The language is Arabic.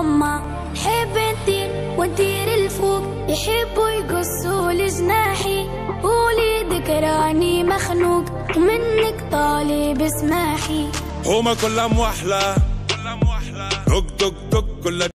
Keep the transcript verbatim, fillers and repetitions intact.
ماما. حب نطير ونطير لفوق، يحبوا يقصوا لجناحي. قولي ذكراني مخنوق ومنك طالب اسماحي. هما كلها موحلة دق دق دق كلها